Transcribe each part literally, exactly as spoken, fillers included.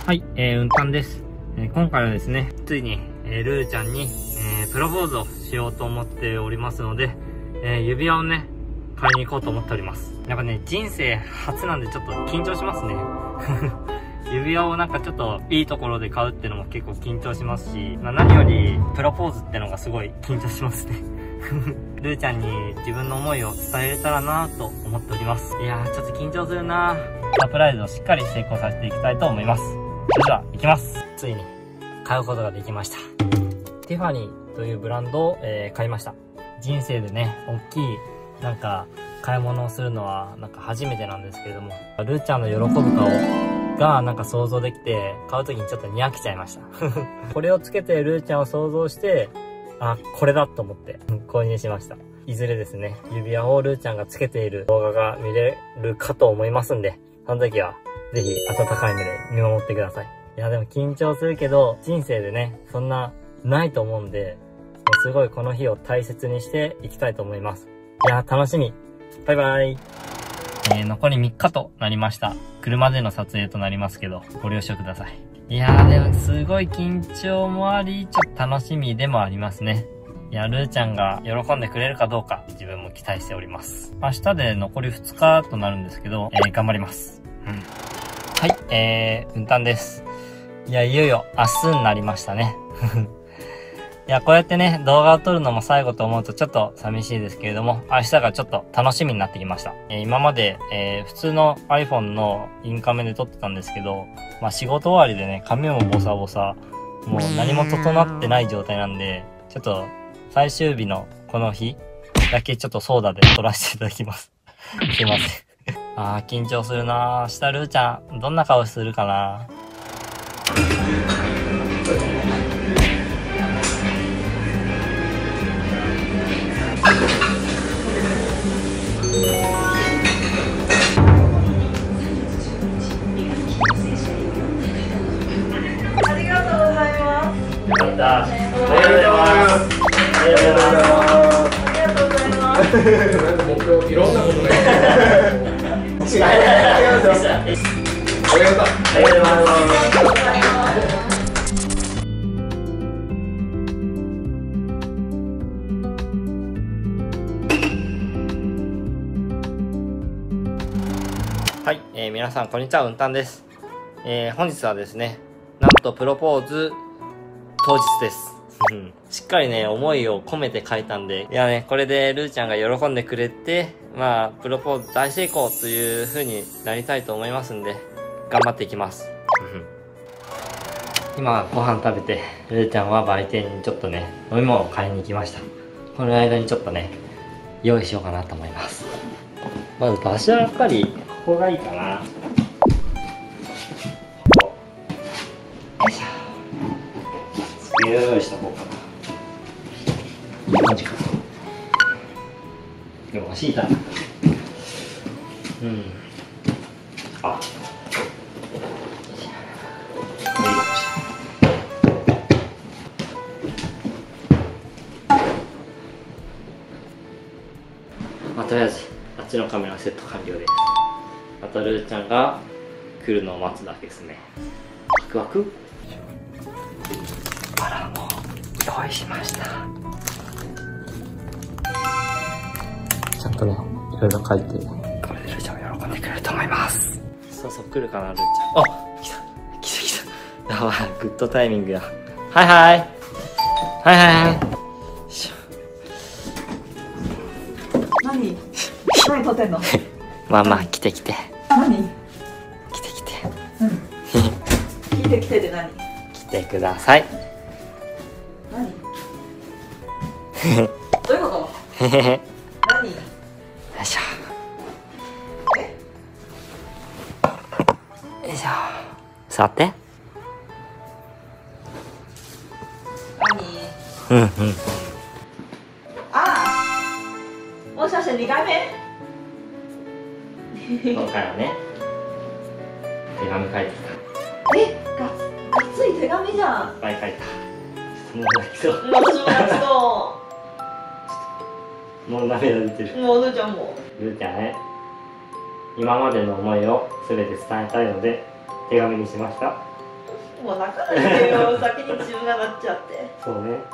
はい、えー、うんたんです。えー、今回はですね、ついに、えー、ルーちゃんに、えー、プロポーズをしようと思っておりますので、えー、指輪をね、買いに行こうと思っております。やっぱね、人生初なんでちょっと緊張しますね。指輪をなんかちょっといいところで買うっていうのも結構緊張しますし、まあ、何よりプロポーズってのがすごい緊張しますね。ルーちゃんに自分の思いを伝えれたらなと思っております。いやー、ちょっと緊張するなー。サプライズをしっかり成功させていきたいと思います。それでは、行きます。ついに、買うことができました。ティファニーというブランドを、えー、買いました。人生でね、大きい、なんか、買い物をするのは、なんか初めてなんですけれども、ルーちゃんの喜ぶ顔が、なんか想像できて、買うときにちょっとにやけちゃいました。これをつけてルーちゃんを想像して、あ、これだと思って、購入しました。いずれですね、指輪をルーちゃんがつけている動画が見れるかと思いますんで、その時は、ぜひ温かい目で見守ってください。いやでも緊張するけど、人生でね、そんなないと思うんで、もうすごいこの日を大切にしていきたいと思います。いや楽しみ。バイバイ。えー、残りみっかとなりました。車での撮影となりますけど、ご了承ください。いやーでもすごい緊張もあり、ちょっと楽しみでもありますね。いや、ルーちゃんが喜んでくれるかどうか、自分も期待しております。明日で残りふつかとなるんですけど、えー、頑張ります。うん。はい、えー、うんたんです。いや、いよいよ明日になりましたね。いや、こうやってね、動画を撮るのも最後と思うとちょっと寂しいですけれども、明日がちょっと楽しみになってきました。えー、今まで、えー、普通の iPhone のインカメで撮ってたんですけど、まあ仕事終わりでね、髪もボサボサ、もう何も整ってない状態なんで、ちょっと最終日のこの日だけちょっとソーダで撮らせていただきます。すいません。あー、緊張するなー。明日ルーちゃん、どんな顔するかな。 ありがとうございます。 よかった。ありがとうございます。ありがとうございます。 ありがとうございます。 なんか目標いろんなことね。違う。 ありがとうございます。 ありがとう。ありがとうございます。 ありがとうございます。 はい、えー、皆さんこんにちは、うんたんです。えー、本日はですね、なんとプロポーズ当日です。しっかりね、思いを込めて書いたんで、いやね、これでルーちゃんが喜んでくれて、まあ、プロポーズ大成功という風になりたいと思いますんで、頑張っていきます。今、ご飯食べて、ルーちゃんは売店にちょっとね、飲み物を買いに行きました。この間にちょっとね、用意しようかなと思います。まず場所はやっぱり、ここがいいかな。ここ。よいしょ。スピード用意しとこうかな。いい感じか。でも欲しいな。うん。あ。まあ、とりあえずあっちのカメラセット完了です。あとルーちゃんが来るのを待つだけですね。ワクワク。バラも用意しました。ちゃんとね、いろいろ書いて、これでルーちゃんも喜んでくれると思います。そうそう、来るかな、ルーちゃん。あ、来た来た来た。やばい、グッドタイミングや。はいはいはいはいはい。 何？何撮ってんの？ まあまあ、来て来て。 何？ 来て来て。 うん。来て来てで何？ 来てください。 何？どういうこと？何？ よいしょ。 え？ よいしょ。座って。 何？ うんうん。 ああ。もしかしてにかいめ？ 今回はね、手紙書いてきた。 え、が、がっつり手紙じゃん。 いっぱい書いた。もう泣きそう。 私も泣きそもう涙出てる。 う。もうルーちゃんも。 ルーちゃんね、今までの思いを全て伝えたいので手紙にしました。 もう泣かないでよ先に自分がなっちゃってそうね。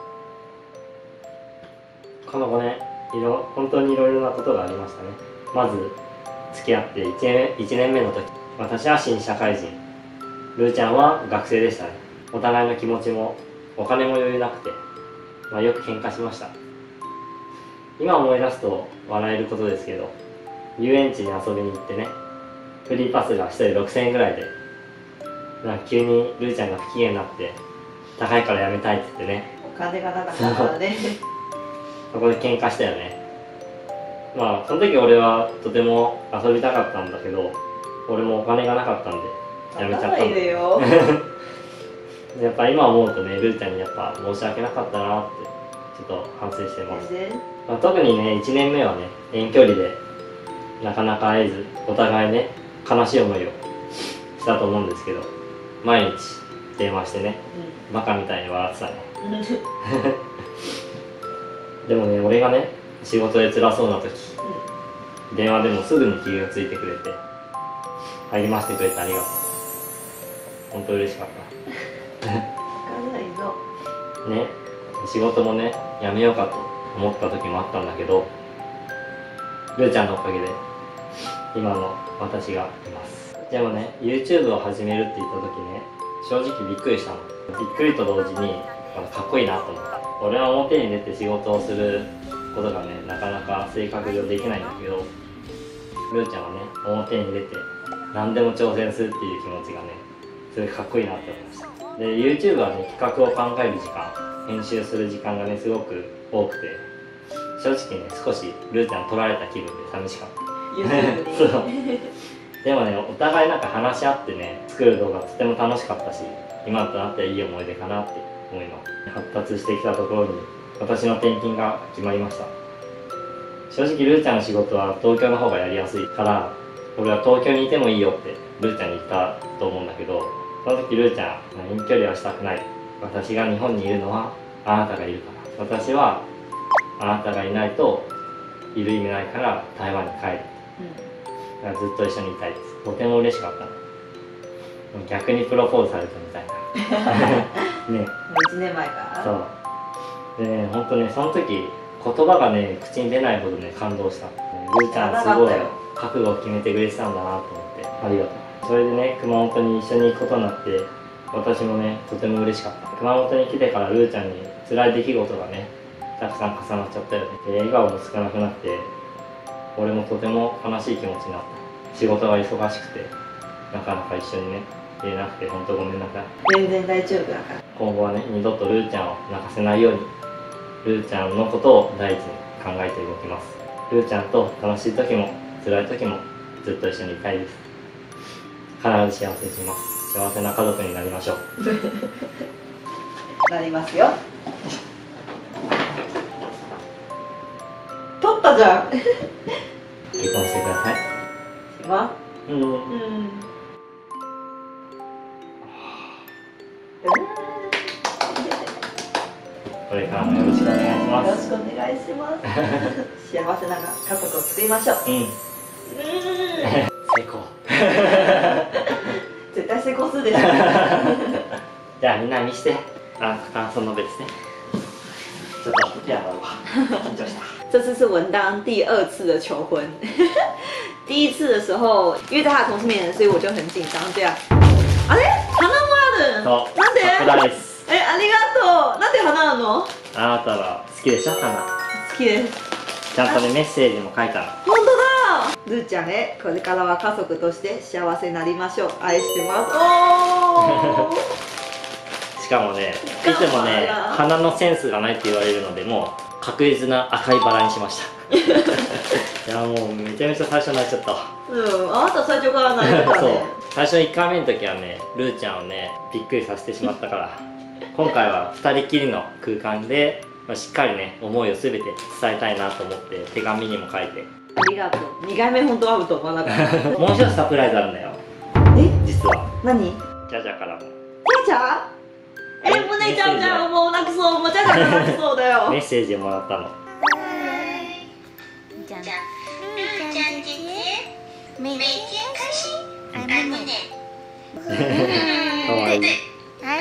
この後ね、いろ本当にいろいろなことがありましたね。まず付き合って1年、いちねんめの時、私は新社会人、ルーちゃんは学生でしたね。お互いの気持ちもお金も余裕なくて、まあ、よく喧嘩しました。今思い出すと笑えることですけど、遊園地に遊びに行ってね、フリーパスがひとりろくせんえんぐらいで、なんか急にルーちゃんが不機嫌になって高いからやめたいって言ってね、 お金がなかったからねそこで喧嘩したよね。まあその時俺はとても遊びたかったんだけど、俺もお金がなかったんでやめちゃったんだよやっぱ今思うとね、ルーちゃんにやっぱ申し訳なかったなってちょっと反省してます。まあ、特にねいちねんめはね、遠距離でなかなか会えず、お互いね悲しい思いをしたと思うんですけど、毎日電話してね、うん、バカみたいに笑ってたねでもね、俺がね仕事で辛そうな時、うん、電話でもすぐに気がついてくれて、励ましてくれてありがとう。本当嬉しかったね。仕事もねやめようかと思った時もあったんだけど、ルーちゃんのおかげで今の私がいます。でもね YouTube を始めるって言った時ね、正直びっくりしたの。びっくりと同時にかっこいいなと思った。俺は表に出て仕事をすることがねなかなか性格上できないんだけど、ルーちゃんはね表に出て何でも挑戦するっていう気持ちがねすごいかっこいいなって思いました。で YouTube はね企画を考える時間、編集する時間がねすごく多くて、正直ね少しルーちゃん取られた気分で寂しかったそうでもねお互いなんか話し合ってね作る動画とても楽しかったし、今となってはいい思い出かなって思います。発達してきたところに私の転勤が決まりました。正直ルーちゃんの仕事は東京の方がやりやすいから、俺は東京にいてもいいよってルーちゃんに言ったと思うんだけど、その時ルーちゃん遠距離はしたくない、私が日本にいるのはあなたがいるから、私はあなたがいないといる意味ないから台湾に帰る、うん、だからずっと一緒にいたいです。とても嬉しかった。逆にプロポーズされたみたいなね、 いちねんまえからそうでね、ほんとねその時言葉がね口に出ないほどね感動した。ルーちゃんすごい覚悟を決めてくれてたんだなと思ってありがとう。それでね熊本に一緒に行くことになって私もねとても嬉しかった。熊本に来てからルーちゃんに辛い出来事がねたくさん重なっちゃったよね。で笑顔も少なくなって俺もとても悲しい気持ちになった。仕事が忙しくてなかなか一緒にね言えなくて本当ごめんなさい。 全然大丈夫だから。 今後はね二度とルーちゃんを泣かせないようにルーちゃんのことを第一に考えて動きます。ルーちゃんと楽しい時も辛い時もずっと一緒にいたいです。必ず幸せにします。幸せな家族になりましょうなりますよ。取ったじゃん結婚してください。 します。 うん、うんこれからもよろしくお願いします。 よろしくお願いします幸せな家族を作りましょう。うん、うん、 成功絶対成功するでしょじゃあみんな見して。あ、感想述べですね。ちょっと手洗うわ。緊張した。 这次是文当第二次的求婚第一次的时候因为在他的同事面前，所以我就很紧张这样。あれ花もある。 そうなんで桜です。 え、ありがとう。なんで花なの？ あなたは好きでしょ花。 好きです。 ちゃんとねメッセージも書いたの。 本当だ。ルーちゃんへ、これからは家族として幸せになりましょう。愛してます。おーしかもね、いつもね花のセンスがないって言われるので、もう確実な赤いバラにしましたいやもうめちゃめちゃ最初泣いちゃった。 うん、あなた最初から泣いてたねそう最初いっかいめの時はねルーちゃんをねびっくりさせてしまったから今回はふたりきりの空間で、まあ、しっかりね思いを全て伝えたいなと思って手紙にも書いて。 ありがとう。にかいめ本当は会うと思わなかったもう一つサプライズあるんだよ。 え、 実は何？ ジャジャからも。 ジャジャ？え、胸ちゃんじゃん、もう泣くそう、もうジャジャが泣くそうだよメッセージをもらったの。 じゃんじゃん姐姐每天开心爱慕你かわいいいい。 はい、バイバイ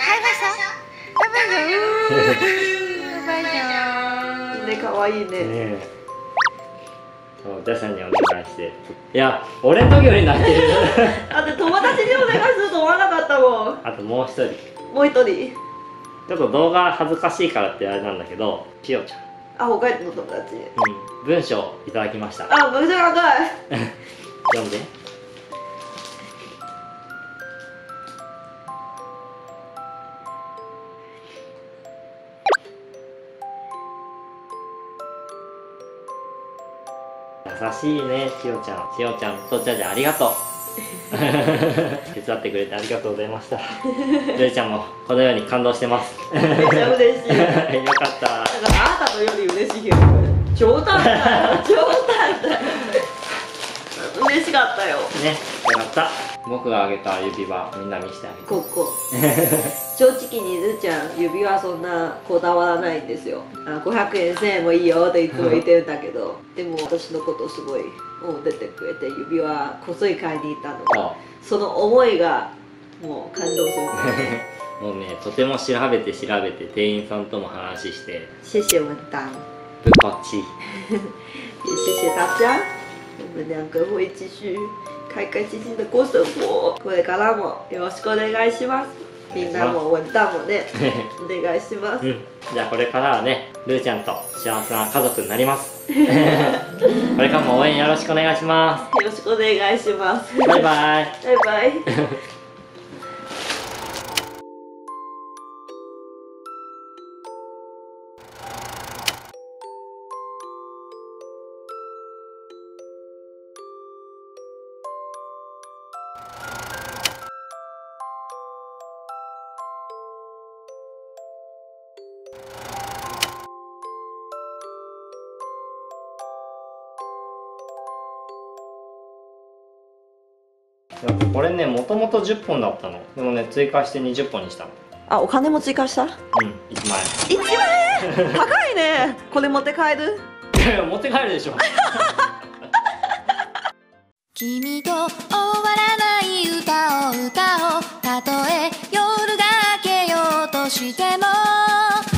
さん。バイバイさん。 ね、可愛いね。 ねえ。そう、ジャシャにお願いして。いや、俺の時より泣いてる。 だって友達にお願いすると思わなかったもん。 あともう一人。 もう一人。 ちょっと動画恥ずかしいからってあれなんだけど、しおちゃん。 あ、北海道の友達。 うん。文章いただきました。 あ、むずかったい。 読んで。優しいね、しおちゃん。しおちゃんとジャジャありがとう。手伝ってくれてありがとうございました。ルイちゃんもこのように感動してます。 めっちゃ嬉しい。だからよかった。 あなたとより嬉しいよ。冗談だよ。冗談だよ。嬉しかったよ。 ね、よかった。僕があげた指輪みんな見せてあげて。 ここ。正直にルーちゃん指輪そんなこだわらないんですよ。あ、ごひゃくえんせんえんもいいよっていつも言ってるんだけど、でも私のことすごい思っててくれて、指輪こっそり買いに行ったの。 あその思いがもう感動する。 もうね、とても調べて調べて店員さんとも話して谢谢文丹， ぶっこっち。 也谢谢大家。我们两个会继续開開心心的過生活。これからもよろしくお願いします。みんなも文丹もね、お願いします。 うん、じゃあこれからはね、ルーちゃんと幸せな家族になります。これからも応援よろしくお願いしまよろしくお願いします。 す。バイバイ。 バイバイ。 これね、もともとじゅっぽんだったの。でもね、追加してにじゅっぽんにしたの。 あ、お金も追加した？ うん、いちまんいちまんえん高いね。これ持って帰る？ えん。いやいや、持って帰るでしょ。 君と終わらない歌を歌おう。たとえ夜が明けようとしても